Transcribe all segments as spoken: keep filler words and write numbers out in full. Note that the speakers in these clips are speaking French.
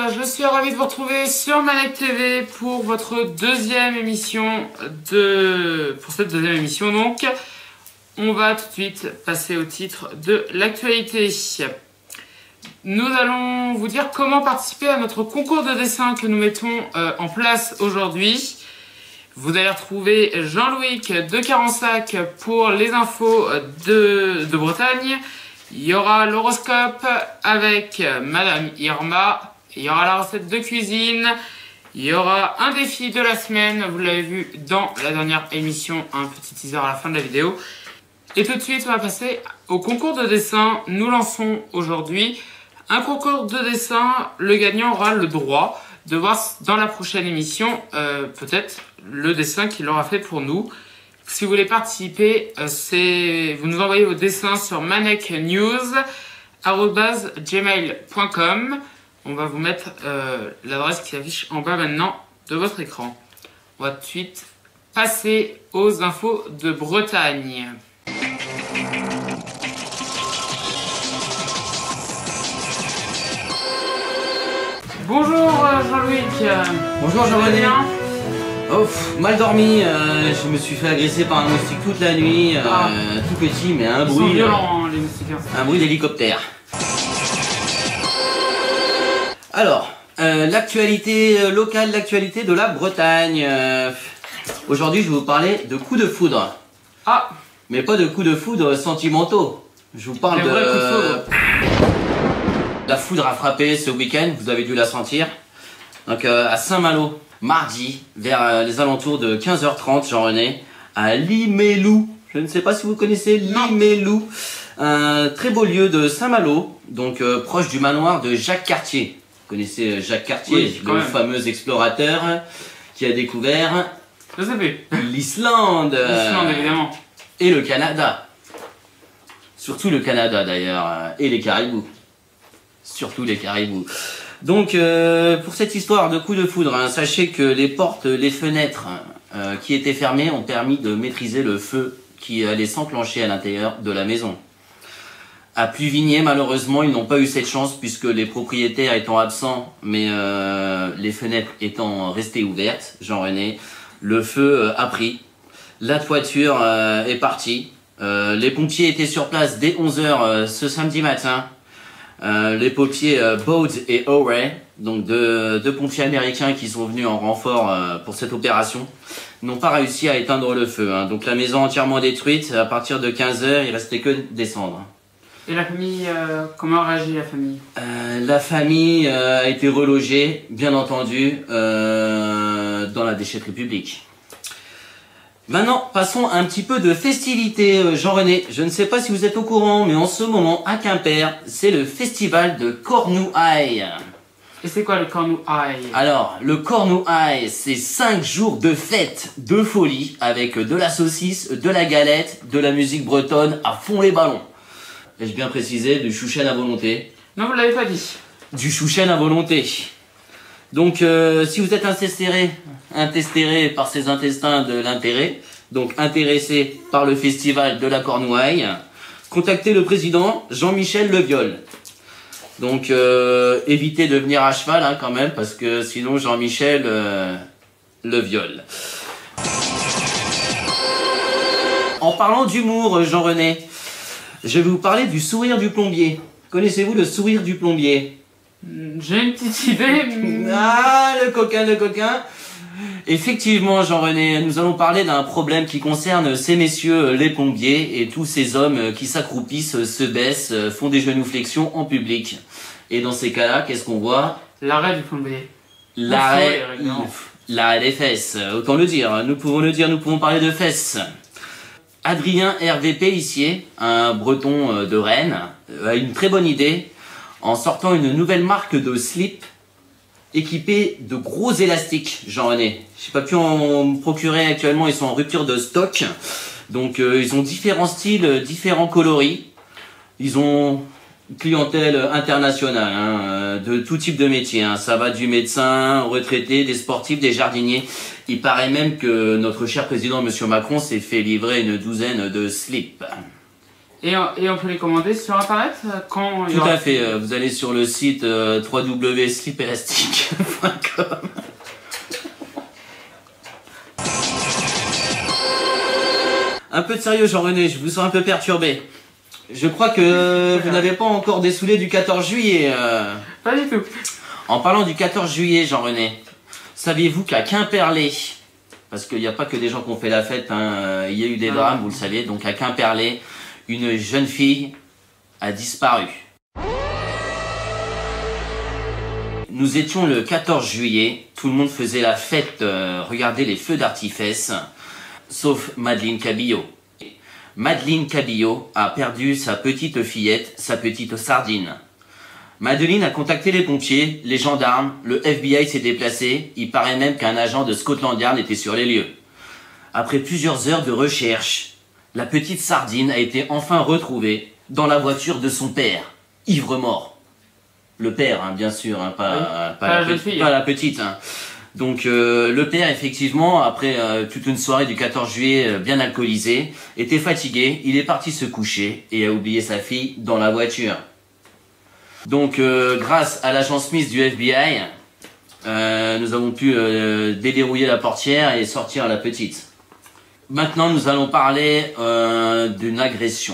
je suis ravi de vous retrouver sur Manette T V pour votre deuxième émission de... pour cette deuxième émission donc. On va tout de suite passer au titre de l'actualité. Nous allons vous dire comment participer à notre concours de dessin que nous mettons euh, en place aujourd'hui. Vous allez retrouver Jean-Louis de Carensac pour les infos de, de Bretagne. Il y aura l'horoscope avec Madame Irma. Il y aura la recette de cuisine. Il y aura un défi de la semaine. Vous l'avez vu dans la dernière émission. Un petit teaser à la fin de la vidéo. Et tout de suite, on va passer au concours de dessin. Nous lançons aujourd'hui un concours de dessin. Le gagnant aura le droit de voir dans la prochaine émission euh, peut-être le dessin qu'il aura fait pour nous. Si vous voulez participer, euh, c'est vous nous envoyez vos dessins sur manecnews arobase gmail point com. On va vous mettre euh, l'adresse qui affiche en bas maintenant de votre écran. On va tout de suite passer aux infos de Bretagne. Bonjour Jean-Louis. Bonjour Jean-René. Oh, pff, mal dormi, euh, je me suis fait agresser par un moustique toute la nuit, euh, ah. tout petit, mais un Ils bruit. Sont violents, euh, les moustiques. Un bruit d'hélicoptère. Alors, euh, l'actualité locale, l'actualité de la Bretagne. Euh, Aujourd'hui, je vais vous parler de coups de foudre. Ah. Mais pas de coups de foudre sentimentaux. Je vous parle de. Vrais coups de foudre. La foudre a frappé ce week-end, vous avez dû la sentir. Donc euh, à Saint-Malo, mardi, vers euh, les alentours de quinze heures trente, Jean-René, à Limélou. Je ne sais pas si vous connaissez Limélou. Un très beau lieu de Saint-Malo, donc euh, proche du manoir de Jacques Cartier. Vous connaissez Jacques Cartier, oui, le même. fameux explorateur qui a découvert l'Islande. L'Islande, évidemment. Et le Canada. Surtout le Canada d'ailleurs, et les Caribous. Surtout les Caribous. Donc, euh, pour cette histoire de coup de foudre, hein, sachez que les portes, les fenêtres euh, qui étaient fermées ont permis de maîtriser le feu qui allait s'enclencher à l'intérieur de la maison. À Pluvigné, malheureusement, ils n'ont pas eu cette chance puisque les propriétaires étant absents, mais euh, les fenêtres étant restées ouvertes, Jean-René, le feu euh, a pris. La toiture euh, est partie. Euh, les pompiers étaient sur place dès onze heures euh, ce samedi matin. Euh, les pompiers euh, Bode et O'Ray, donc deux, deux pompiers américains qui sont venus en renfort euh, pour cette opération, n'ont pas réussi à éteindre le feu. Hein. Donc la maison entièrement détruite, à partir de quinze heures, il restait que des cendres. Et la famille, euh, comment a réagi la famille euh, La famille euh, a été relogée, bien entendu, euh, dans la déchetterie publique. Maintenant, passons un petit peu de festivité, Jean-René. Je ne sais pas si vous êtes au courant, mais en ce moment, à Quimper, c'est le festival de Cornouailles. Et c'est quoi le Cornouailles? Alors, le Cornouailles, c'est cinq jours de fête, de folie, avec de la saucisse, de la galette, de la musique bretonne à fond les ballons. Ai-je bien précisé, du chouchen à volonté? Non, vous l'avez pas dit. Du chouchen à volonté. Donc, euh, si vous êtes intestéré, intestéré par ces intestins de l'intérêt, donc intéressé par le festival de la Cornouaille, contactez le président Jean-Michel Leviol. Donc, euh, évitez de venir à cheval hein, quand même, parce que sinon Jean-Michel euh, le viole. En parlant d'humour, Jean-René, je vais vous parler du sourire du plombier. Connaissez-vous le sourire du plombier? J'ai une petite idée. Ah, le coquin, le coquin. Effectivement, Jean-René, nous allons parler d'un problème qui concerne ces messieurs, les plombiers, et tous ces hommes qui s'accroupissent, se baissent, font des genuflexions en public. Et dans ces cas-là, qu'est-ce qu'on voit? L'arrêt du plombier. L'arrêt, l'arrêt des fesses. Autant le dire, nous pouvons le dire, nous pouvons parler de fesses. Adrien R V P ici, un breton de Rennes, a une très bonne idée en sortant une nouvelle marque de slip équipée de gros élastiques, Jean-René. Je n'ai pas pu en procurer actuellement, ils sont en rupture de stock. Donc euh, ils ont différents styles, différents coloris. Ils ont une clientèle internationale, hein, de tout type de métier. Hein. Ça va du médecin, retraité, des sportifs, des jardiniers. Il paraît même que notre cher président, Monsieur Macron, s'est fait livrer une douzaine de slips. Et, et on peut les commander sur internet quand il y Tout aura... à fait, euh, vous allez sur le site euh, w w w point slip elastic point com. Un peu de sérieux Jean-René, je vous sens un peu perturbé. Je crois que vous n'avez pas encore dessoulé du quatorze juillet. Euh... Pas du tout. En parlant du quatorze juillet Jean-René, saviez-vous qu'à Quimperlé, parce qu'il n'y a pas que des gens qui ont fait la fête, hein, il y a eu des drames, vous le saviez, donc à Quimperlé, une jeune fille a disparu. Nous étions le quatorze juillet, tout le monde faisait la fête, euh, regardez les feux d'artifice, sauf Madeleine Cabillo. Madeleine Cabillo a perdu sa petite fillette, sa petite sardine. Madeleine a contacté les pompiers, les gendarmes, le F B I s'est déplacé, il paraît même qu'un agent de Scotland Yard était sur les lieux. Après plusieurs heures de recherche, la petite sardine a été enfin retrouvée dans la voiture de son père, ivre-mort. Le père, hein, bien sûr, hein, pas, oui. pas, pas, la la petite, fille, pas hein. la petite. Hein. Donc euh, le père, effectivement, après euh, toute une soirée du quatorze juillet euh, bien alcoolisé, était fatigué, il est parti se coucher et a oublié sa fille dans la voiture. Donc euh, grâce à l'agent Smith du F B I, euh, nous avons pu euh, déverrouiller la portière et sortir la petite. Maintenant, nous allons parler euh, d'une agression.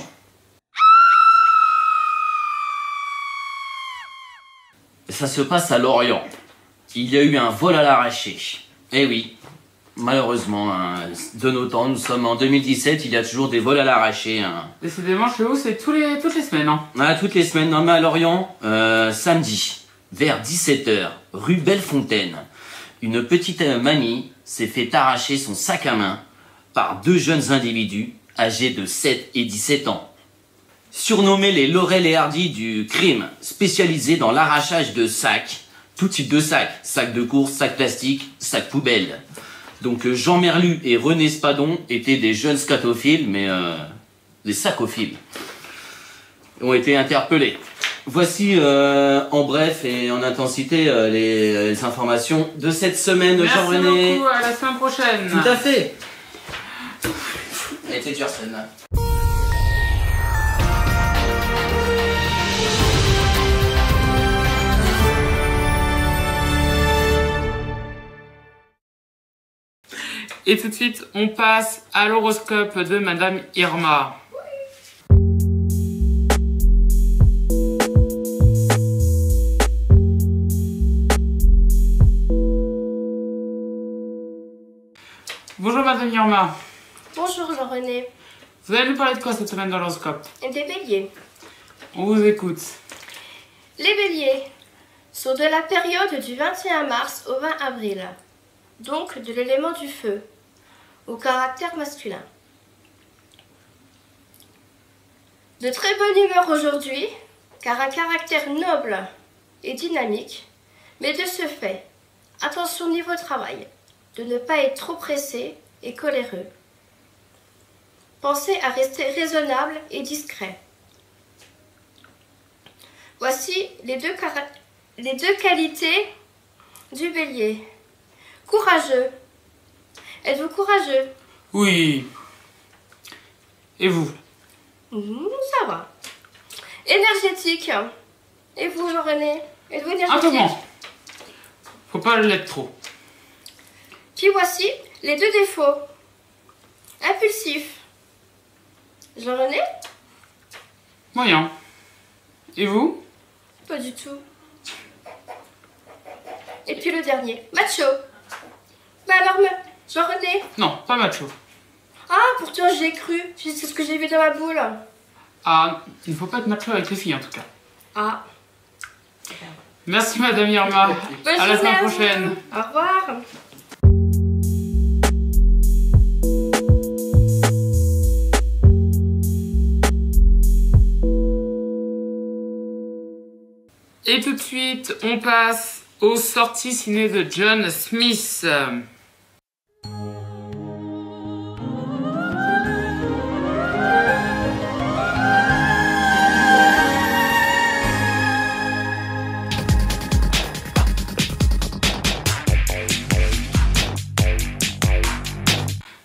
Ça se passe à Lorient. Il y a eu un vol à l'arraché. Eh oui, malheureusement, hein, de nos temps, nous sommes en deux mille dix-sept, il y a toujours des vols à l'arraché. Hein. Décidément, chez vous, c'est tous les, toutes les semaines. Hein. Ah, toutes les semaines, non mais à Lorient, euh, samedi, vers dix-sept heures, rue Bellefontaine, une petite mamie s'est fait arracher son sac à main par deux jeunes individus âgés de sept et dix-sept ans. Surnommés les Laurel et Hardy du crime, spécialisés dans l'arrachage de sacs, tout type de sacs, sacs de course, sacs plastiques, sacs poubelles. Donc Jean Merlu et René Spadon étaient des jeunes scatophiles, mais euh, des sacophiles, ont été interpellés. Voici euh, en bref et en intensité euh, les, les informations de cette semaine, Jean-René. Merci beaucoup, à la semaine prochaine. Tout à fait. Elle était dure celle-là. Et tout de suite, on passe à l'horoscope de Madame Irma. Bonjour Madame Irma. Bonjour Jean-René. Vous allez nous parler de quoi cette semaine dans l'horoscope? Des béliers. On vous écoute. Les béliers sont de la période du vingt et un mars au vingt avril, donc de l'élément du feu, au caractère masculin. De très bonne humeur aujourd'hui, car un caractère noble et dynamique, mais de ce fait, attention niveau travail, de ne pas être trop pressé et coléreux. Pensez à rester raisonnable et discret. Voici les deux, les deux qualités du bélier. Courageux. Êtes-vous courageux? Oui. Et vous? Mmh, ça va. Énergétique. Et vous, Jean-René? Êtes-vous Un peu énergétique? moins. Faut pas l'être trop. Puis voici les deux défauts. Impulsif. Jean-René? Moyen. Et vous? Pas du tout. Et puis le dernier, macho. Bah alors, me- Jean-René? Non, pas macho. Ah, pourtant j'ai cru. C'est ce que j'ai vu dans ma boule. Ah, il ne faut pas être macho avec les filles en tout cas. Ah. Merci Madame Irma. Bonne À la journée semaine à vous. prochaine. Au revoir. Et tout de suite, on passe aux sorties ciné de John Smith.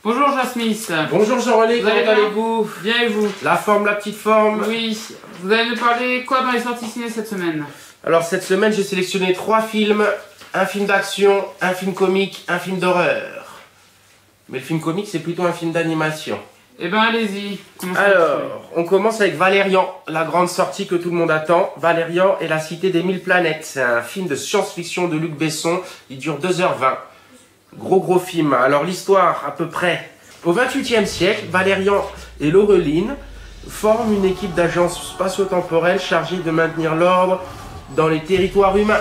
Bonjour Jasmith. Bonjour Jean-René, Vous comment allez bien allez-vous? Bien et vous? La forme, la petite forme. Oui. Vous allez nous parler quoi dans les sorties ciné cette semaine? Alors cette semaine, j'ai sélectionné trois films. Un film d'action, un film comique, un film d'horreur. Mais le film comique, c'est plutôt un film d'animation. Eh ben allez-y. Alors, on commence avec Valérian, la grande sortie que tout le monde attend. Valérian et la cité des mille planètes. C'est un film de science-fiction de Luc Besson. Il dure deux heures vingt. Gros gros film. Alors l'histoire, à peu près. Au vingt-huitième siècle, Valérian et Laureline forment une équipe d'agence spatio-temporelle chargée de maintenir l'ordre dans les territoires humains.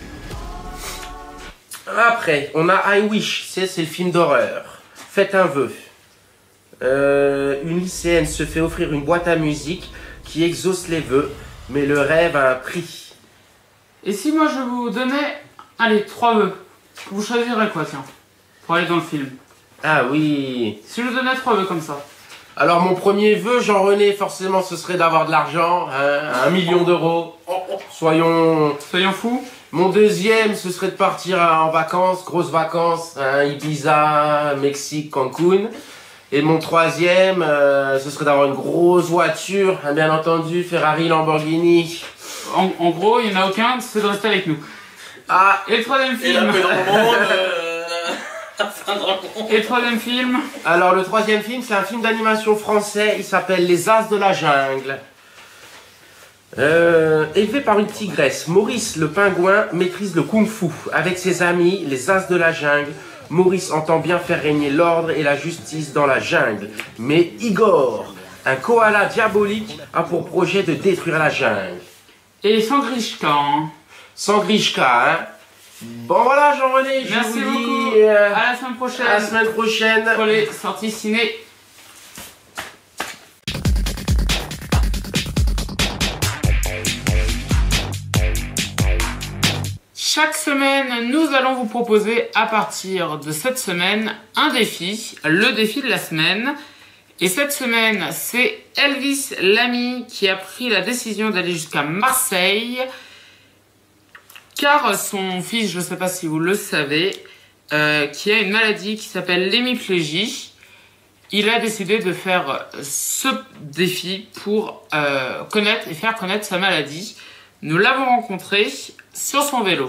Après, on a I Wish, c'est le film d'horreur. Faites un vœu. Euh, une lycéenne se fait offrir une boîte à musique qui exauce les vœux, mais le rêve a un prix. Et si moi je vous donnais, allez, trois vœux, vous choisirez quoi, tiens, pour aller dans le film? Ah oui. Si je vous donnais trois vœux comme ça. Alors mon premier vœu, Jean-René, forcément ce serait d'avoir de l'argent, hein, un million d'euros. Soyons... Soyons fous. Mon deuxième, ce serait de partir en vacances, grosses vacances, hein, Ibiza, Mexique, Cancun. Et mon troisième, euh, ce serait d'avoir une grosse voiture, hein, bien entendu, Ferrari, Lamborghini. En, en gros, il n'y en a aucun, c'est de rester avec nous. Ah, Et le troisième Et la film. paix dans le monde, euh, la fin dans le monde. Et le troisième film. alors le troisième film, c'est un film d'animation français, il s'appelle Les As de la Jungle. Euh, élevé par une tigresse, Maurice le pingouin maîtrise le kung-fu. Avec ses amis, les As de la Jungle, Maurice entend bien faire régner l'ordre et la justice dans la jungle. Mais Igor, un koala diabolique, a pour projet de détruire la jungle. Et Sangrishka. Hein. Sangrishka, hein. Bon voilà Jean-René, je Merci vous beaucoup. dis euh, À la semaine prochaine. à la semaine prochaine. Pour les sorties ciné. Chaque semaine, nous allons vous proposer à partir de cette semaine un défi, le défi de la semaine. Et cette semaine, c'est Elvis Lamy qui a pris la décision d'aller jusqu'à Marseille. Car son fils, je ne sais pas si vous le savez, euh, qui a une maladie qui s'appelle l'hémiplégie, il a décidé de faire ce défi pour euh, connaître et faire connaître sa maladie. Nous l'avons rencontré sur son vélo.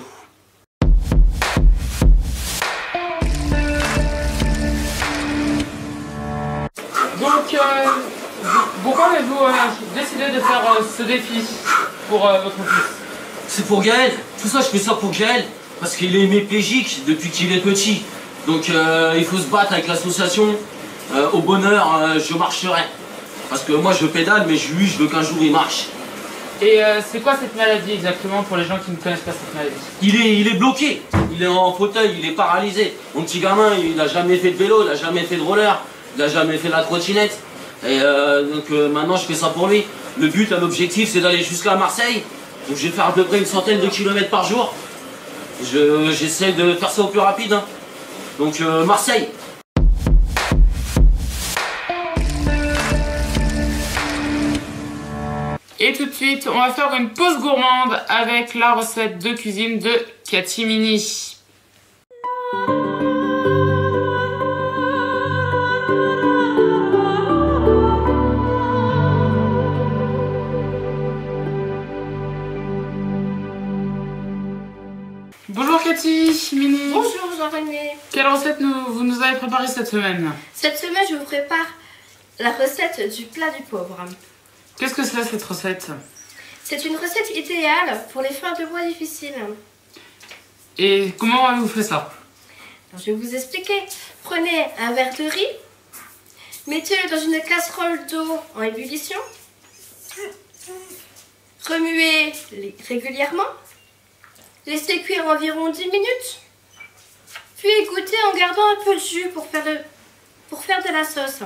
Donc, euh, pourquoi avez-vous euh, décidé de faire euh, ce défi pour euh, votre fils? C'est pour Gaël. Tout ça, je fais ça pour Gaël. Parce qu'il est hémiplégique depuis qu'il est petit. Donc euh, il faut se battre avec l'association. Euh, au bonheur, euh, je marcherai. Parce que moi, je pédale, mais je, lui, je veux qu'un jour il marche. Et euh, c'est quoi cette maladie exactement pour les gens qui ne connaissent pas cette maladie? Il est, il est bloqué. Il est en fauteuil, il est paralysé. Mon petit gamin, il n'a jamais fait de vélo, il n'a jamais fait de roller, il n'a jamais fait de la trottinette. Et euh, donc euh, maintenant, je fais ça pour lui. Le but, l'objectif, c'est d'aller jusqu'à Marseille. Donc je vais faire à peu près une centaine de kilomètres par jour. Je, j'essaie de faire ça au plus rapide. Hein. Donc euh, Marseille. Et tout de suite, on va faire une pause gourmande avec la recette de cuisine de Cathy Mini. Bonjour Cathy Mini. Bonjour Jean-René. Quelle recette nous, vous nous avez préparée cette semaine? Cette semaine, je vous prépare la recette du plat du pauvre. Qu'est-ce que c'est cette recette? C'est une recette idéale pour les fins de mois difficiles. Et comment avez-vous fait ça? Alors, je vais vous expliquer. Prenez un verre de riz, mettez-le dans une casserole d'eau en ébullition, remuez régulièrement, laissez cuire environ dix minutes, puis égouttez en gardant un peu de jus pour faire, le, pour faire de la sauce.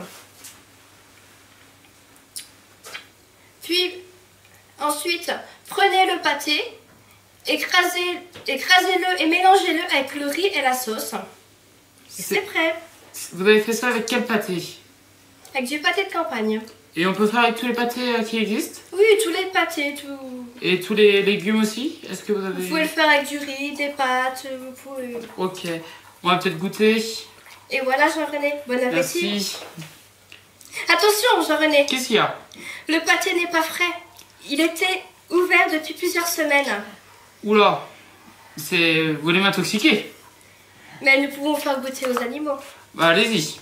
Puis, ensuite, prenez le pâté, écrasez, écrasez-le et mélangez-le avec le riz et la sauce. Et c'est prêt. Vous avez fait ça avec quel pâté? Avec du pâté de campagne. Et on peut faire avec tous les pâtés euh, qui existent? Oui, tous les pâtés, tout. Et tous les légumes aussi? Est-ce que vous avez... Vous pouvez le faire avec du riz, des pâtes, vous pouvez... Ok, on va peut-être goûter. Et voilà Jean-René, bon appétit. Merci. Attention Jean-René, Qu'est-ce qu'il y a? le pâté n'est pas frais. Il était ouvert depuis plusieurs semaines. Oula, c'est... Vous voulez m'intoxiquer? Mais nous pouvons faire goûter aux animaux. Bah allez-y.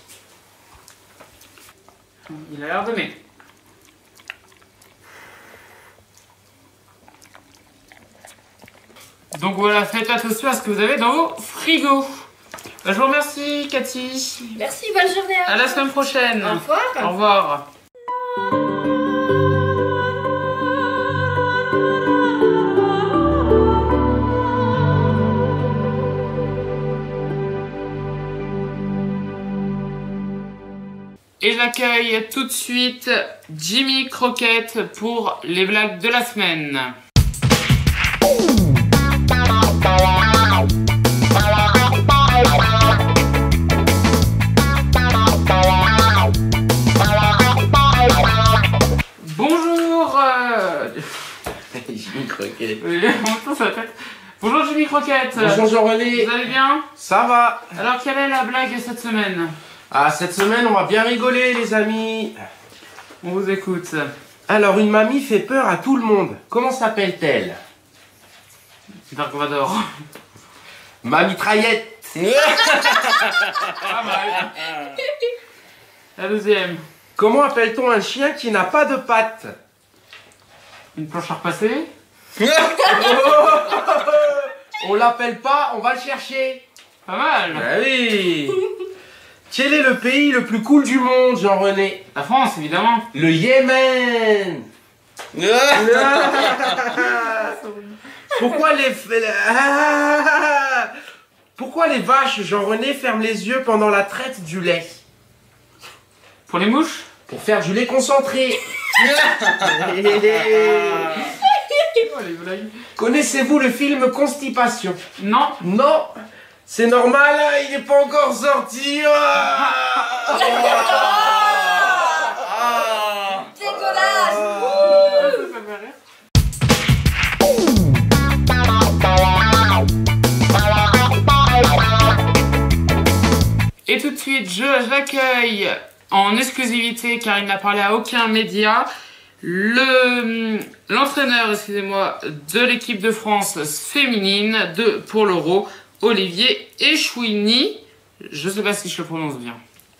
Il a l'air donné. Donc voilà, faites attention à ce que vous avez dans vos frigos. Bah, je vous remercie Cathy. Merci, bonne journée à À vous. la semaine prochaine. Au revoir. Au revoir. Et j'accueille tout de suite Jimmy Croquette pour les blagues de la semaine. Bonjour euh... Jimmy Croquette. Oui, on entend sa tête. Bonjour Jimmy Croquette. Bonjour Jean-René. Vous allez bien? Ça va? Alors quelle est la blague cette semaine? Ah, cette semaine, on va bien rigoler, les amis. On vous écoute. Alors, une mamie fait peur à tout le monde. Comment s'appelle-t-elle? Dark Vador. Ma mitraillette. Pas mal. La deuxième. Comment appelle-t-on un chien qui n'a pas de pattes? Une planche à repasser. On l'appelle pas, on va le chercher. Pas mal. Ah oui. Quel est le pays le plus cool du monde, Jean-René? La France, évidemment. Le Yémen. Pourquoi les... Ah Pourquoi les vaches, Jean-René, ferment les yeux pendant la traite du lait? Pour les mouches. Pour faire du lait concentré. Oh, les blagues. Connaissez-vous le film Constipation? Non. Non. C'est normal, hein, il n'est pas encore sorti. Ah Dégueulasse. Ça fait rire. Et tout de suite, je j'accueille en exclusivité, car il n'a parlé à aucun média, le l'entraîneur, excusez-moi, de l'équipe de France féminine de pour l'Euro, Olivier Echouini. Je sais pas si je le prononce bien.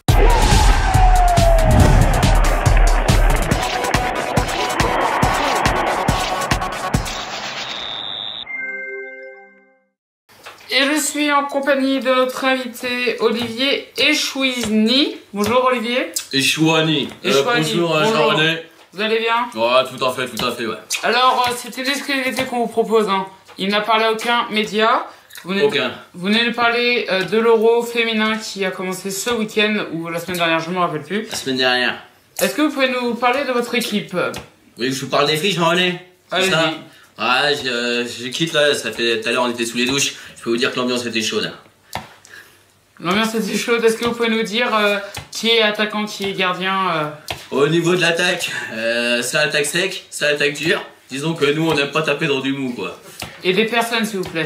Et je suis en compagnie de notre invité Olivier Echouini. Bonjour Olivier. Echouani. Euh, Echouani, bonjour, euh, bonjour. Jean-René. Vous allez bien? Ouais, tout à fait, tout à fait, ouais. Alors, euh, c'est une exclusivité qu'on vous propose. Hein. Il n'a parlé à aucun média. Vous venez, Aucun. vous venez de parler euh, de l'Euro féminin qui a commencé ce week-end ou la semaine dernière, je ne me rappelle plus. La semaine dernière. Est-ce que vous pouvez nous parler de votre équipe? Vous voulez que je vous parle des filles, Jean-René? C'est Allez-y. ça? Ouais, je, euh, je quitte là, ça fait tout à l'heure on était sous les douches. Je peux vous dire que l'ambiance était chaude. L'ambiance était chaude. Est-ce que vous pouvez nous dire euh, qui est attaquant, qui est gardien euh... Au niveau de l'attaque, euh, ça attaque sec, ça attaque dur. Disons que nous on n'aime pas taper dans du mou, quoi. Et des personnes, s'il vous plaît.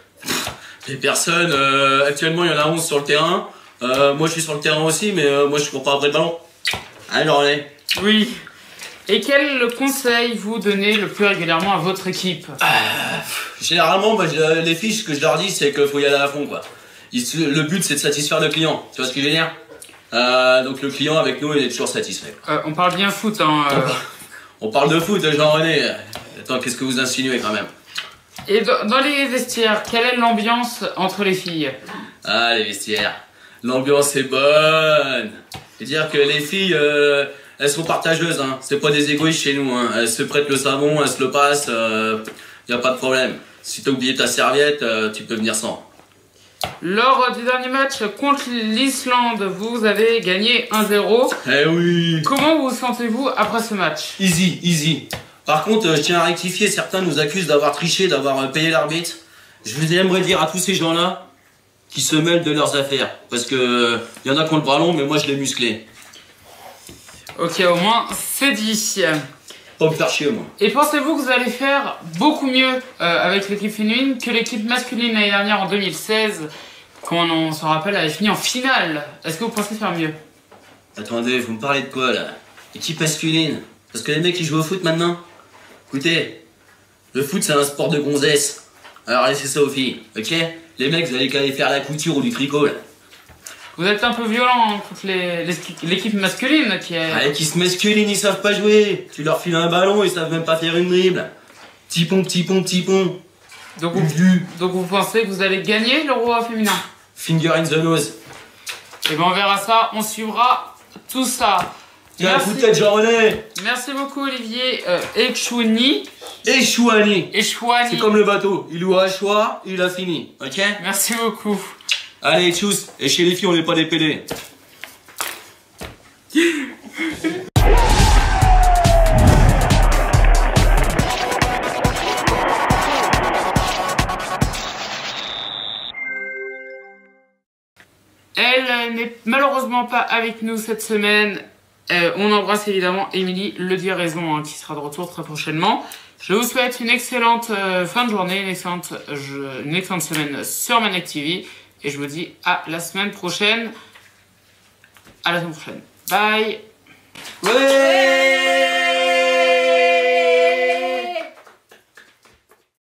Les personnes, euh, actuellement il y en a onze sur le terrain. Euh, moi je suis sur le terrain aussi, mais euh, moi je cours pas après le ballon. Allez, Jean-René. Oui. Et quel conseil vous donnez le plus régulièrement à votre équipe? Généralement, moi, je- les filles, ce que je leur dis, c'est qu'il faut y aller à fond, quoi. Ils se- le but, c'est de satisfaire le client. Tu vois ce que je veux dire? euh, Donc le client, avec nous, il est toujours satisfait. euh, On parle bien foot, hein. euh. On parle de foot, Jean-René. Attends, qu'est-ce que vous insinuez, quand même? Et dans, dans les vestiaires, quelle est l'ambiance entre les filles? Ah, les vestiaires. L'ambiance est bonne. C'est-à-dire que les filles, euh, elles sont partageuses, hein. C'est pas des égoïstes chez nous, hein. Elles se prêtent le savon, elles se le passent, euh, y a pas de problème. Si t'as oublié ta serviette, euh, tu peux venir sans. Lors du dernier match contre l'Islande, vous avez gagné un zéro. Eh oui. Comment vous sentez-vous après ce match? Easy, easy. Par contre, euh, je tiens à rectifier, certains nous accusent d'avoir triché, d'avoir euh, payé l'arbitre. Je vous aimerais dire à tous ces gens-là qui se mêlent de leurs affaires. Parce que euh, y en a qui ont le bras long, mais moi je l'ai musclé. Ok, au moins, c'est dit. Pas me faire chier, moi. Et pensez-vous que vous allez faire beaucoup mieux euh, avec l'équipe féminine que l'équipe masculine l'année dernière en deux mille seize Comme on s'en rappelle, elle est finie en finale. Est-ce que vous pensez faire mieux? Attendez, vous me parlez de quoi là? Équipe masculine? Parce que les mecs ils jouent au foot maintenant? Écoutez, le foot c'est un sport de gonzesse. Alors laissez ça aux filles, ok? Les mecs vous allez qu'à aller faire la couture ou du tricot là. Vous êtes un peu violent contre l'équipe masculine qui est... Ah, qui se masculine, ils savent pas jouer. Tu leur files un ballon, ils savent même pas faire une dribble. Petit pont, petit pont, petit pont. Donc vous, donc vous pensez que vous allez gagner le roi féminin? Finger in the nose. Et ben on verra ça, on suivra tout ça. Tiens, un coup de tête, Jean-René. Merci beaucoup Olivier. Euh, Echouani. Echouani. Echouani. C'est comme le bateau, il ouvre à choix, il a fini, ok? Merci beaucoup. Allez, tchuss. Et chez les filles, on n'est pas des pédés. Elle n'est malheureusement pas avec nous cette semaine. Euh, on embrasse évidemment Émilie Le Dieu Raison hein, qui sera de retour très prochainement. Je vous souhaite une excellente euh, fin de journée, une excellente, je, une excellente semaine sur Maniac T V. Et je vous dis à la semaine prochaine. À la semaine prochaine. Bye. Ouais.